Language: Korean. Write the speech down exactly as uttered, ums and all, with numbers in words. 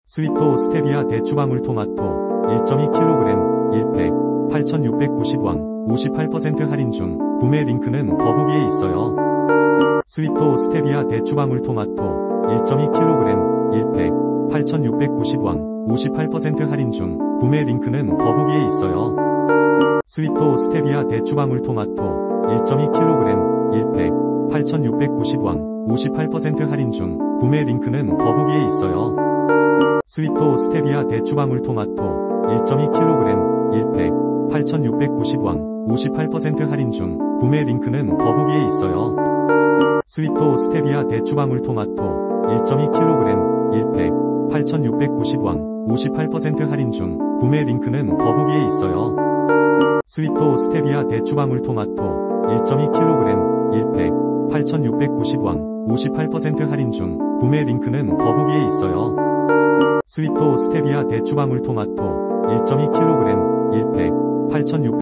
스위토 스테비아 대추방울토마토 일 점 이 킬로그램 일 팩 팔천육백구십 원 오십팔 퍼센트 할인 중. 구매 링크는 더보기에 있어요. 스위토 스테비아 대추방울토마토 일 점 이 킬로그램 일 팩 팔천육백구십 원 오십팔 퍼센트 할인 중. 구매 링크는 더보기에 있어요. 스위토 스테비아 대추방울토마토 일 점 이 킬로그램 일 팩 팔천육백구십 원 오십팔 퍼센트 할인 중. 구매 링크는 더보기에 있어요. 스위토 스테비아 대추방울토마토 일 점 이 킬로그램 일 팩 팔천육백구십 원 오십팔 퍼센트 할인 중. 구매 링크는 더보기에 있어요. 스위토 스테비아 대추방울토마토 일 점 이 킬로그램 일 팩 팔천육백구십 원 오십팔 퍼센트 할인 중. 구매 링크는 더보기에 있어요. 스위토 스테비아 대추방울토마토 일 점 이 킬로그램 일 팩 팔천육백구십 원 오십팔 퍼센트 할인 중. 구매 링크는 더보기에 있어요. 스위토 스테비아 대추방울토마토 일 점 이 킬로그램 일 팩 팔천육백